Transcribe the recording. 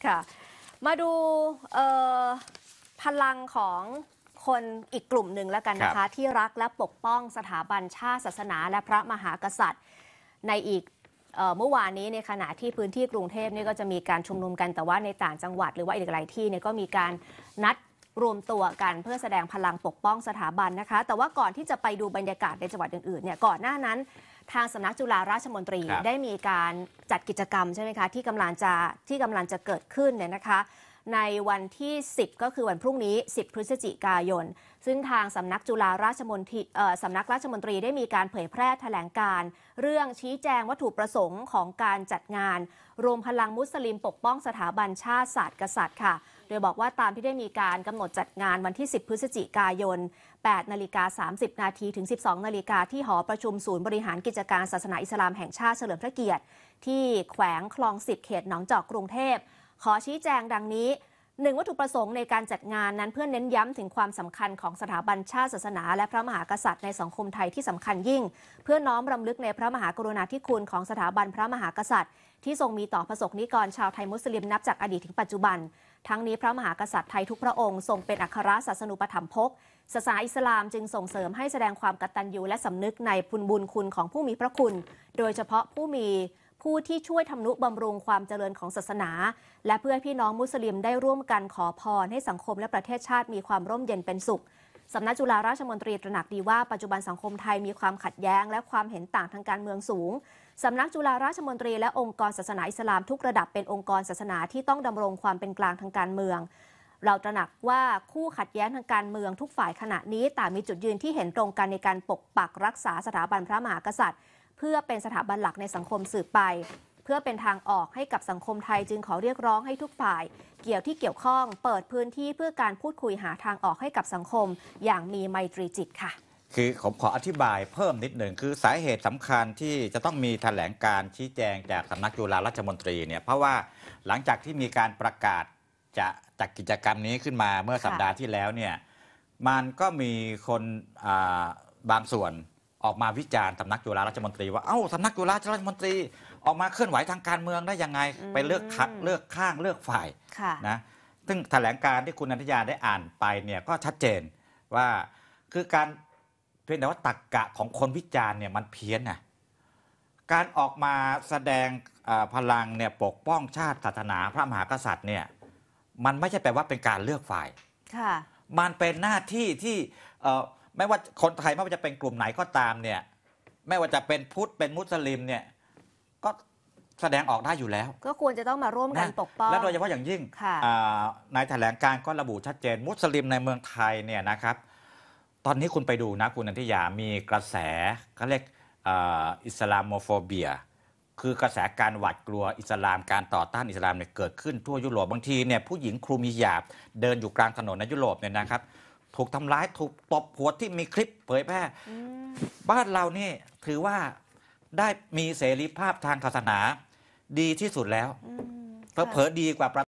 ค่ะมาดูพลังของคนอีกกลุ่มหนึ่งแล้วกันนะคะที่รักและปกป้องสถาบันชาติศาสนาและพระมหากษัตริย์ในอีกเมื่อวานนี้ในขณะที่พื้นที่กรุงเทพนี่ก็จะมีการชุมนุมกันแต่ว่าในต่างจังหวัดหรือว่าอีกหลายที่เนี่ยก็มีการนัดรวมตัวกันเพื่อแสดงพลังปกป้องสถาบันนะคะแต่ว่าก่อนที่จะไปดูบรรยากาศในจังหวัดอื่นๆเนี่ยก่อนหน้านั้นทางสำนักจุฬาราชมนตรีได้มีการจัดกิจกรรมใช่ไหมคะที่กำลังจะเกิดขึ้นเนี่ยนะคะในวันที่10ก็คือวันพรุ่งนี้10พฤศจิกายนซึ่งทางสำนักจุฬาราชมนตรีสำนักราชมนตรีได้มีการเผยแพร่แถลงการเรื่องชี้แจงวัตถุประสงค์ของการจัดงานรวมพลังมุสลิมปกป้องสถาบันชาติศาสตร์กษัตริย์ค่ะโดยบอกว่าตามที่ได้มีการกำหนดจัดงานวันที่10พฤศจิกายน8:30 นถึง 12 นาฬิกาที่หอประชุมศูนย์บริหารกิจการศาสนาอิสลามแห่งชาติเฉลิมพระเกียรติที่แขวงคลอง10เขตหนองจอกกรุงเทพขอชี้แจงดังนี้1วัตถุประสงค์ในการจัดงานนั้นเพื่อเน้นย้ำถึงความสำคัญของสถาบันชาติศาสนาและพระมหากษัตริย์ในสังคมไทยที่สำคัญยิ่งเพื่อน้อมรำลึกในพระมหากรุณาธิคุณของสถาบันพระมหากษัตริย์ที่ทรงมีต่อประสบนิกรชาวไทยมุสลิมนับจากอดีตถึงปัจจุบันทั้งนี้พระมหากษัตริย์ไทยทุกพระองค์ทรงเป็นอัครศาสนูปถัมภกศาสนาอิสลามจึงส่งเสริมให้แสดงความกตัญญูและสำนึกในบุญคุณของผู้มีพระคุณโดยเฉพาะผู้ที่ช่วยทำนุบำรุงความเจริญของศาสนาและเพื่อพี่น้องมุสลิมได้ร่วมกันขอพรให้สังคมและประเทศชาติมีความร่มเย็นเป็นสุขสำนักจุฬาราชมนตรีตระหนักดีว่าปัจจุบันสังคมไทยมีความขัดแย้งและความเห็นต่างทางการเมืองสูงสำนักจุฬาราชมนตรีและองค์กรศาสนาอิสลามทุกระดับเป็นองค์กรศาสนาที่ต้องดำรงความเป็นกลางทางการเมืองเราตระหนักว่าคู่ขัดแย้งทางการเมืองทุกฝ่ายขณะนี้ต่างมีจุดยืนที่เห็นตรงกันในการปกปักรักษาสถาบันพระมหากษัตริย์เพื่อเป็นสถาบันหลักในสังคมสืบไปเพื่อเป็นทางออกให้กับสังคมไทยจึงขอเรียกร้องให้ทุกฝ่ายเกี่ยวข้องเปิดพื้นที่เพื่อการพูดคุยหาทางออกให้กับสังคมอย่างมีไมตรีจิตค่ะคือผมขออธิบายเพิ่มนิดหนึ่งคือสาเหตุสำคัญที่จะต้องมีแถลงการชี้แจงจากสำนักจุฬาราชมนตรีเนี่ยเพราะว่าหลังจากที่มีการประกาศจะจัดกิจกรรมนี้ขึ้นมาเมื่อสัปดาห์ที่แล้วเนี่ยมันก็มีคนบางส่วนออกมาวิจารณ์สำนักจุฬาราชมนตรีว่าสำนักจุฬาราชมนตรีออกมาเคลื่อนไหวทางการเมืองได้ยังไงไปเลือกข้างเลือกฝ่ายนะซึ่งแถลงการที่คุณนันทยาได้อ่านไปเนี่ยก็ชัดเจนว่าคือการเพียงแต่ว่าตรรกะของคนวิจารณ์เนี่ยมันเพี้ยนนะการออกมาแสดงพลังเนี่ยปกป้องชาติศาสนาพระมหากษัตริย์เนี่ยมันไม่ใช่แปลว่าเป็นการเลือกฝ่ายมันเป็นหน้าที่ที่ไม่ว่าคนไทยไม่ว่าจะเป็นกลุ่มไหนก็ตามเนี่ยไม่ว่าจะเป็นพุทธเป็นมุสลิมเนี่ยก็แสดงออกได้อยู่แล้วก็ควรจะต้องมาร่วมกันปกป้องและโดยเฉพาะอย่างยิ่งในแถลงการก็ระบุชัดเจนมุสลิมในเมืองไทยเนี่ยนะครับตอนนี้คุณไปดูนะคุณนันทิยามีกระแสเขาเรียกอิสลามโมโฟเบียคือกระแสการหวาดกลัวอิสลามการต่อต้านอิสลามเนี่ยเกิดขึ้นทั่วยุโรปบางทีเนี่ยผู้หญิงคลุมฮิญาบเดินอยู่กลางถนนในยุโรปเนี่ยนะครับถูกทำร้ายถูกตบหัวที่มีคลิปเผยแพร่บ้านเรานี่ถือว่าได้มีเสรีภาพทางศาสนาดีที่สุดแล้วเผลอๆดีกว่า